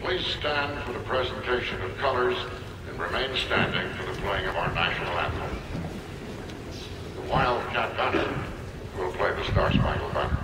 Please stand for the presentation of colors and remain standing for the playing of our national anthem. The Wildcat Banner will play the Star Spangled Banner.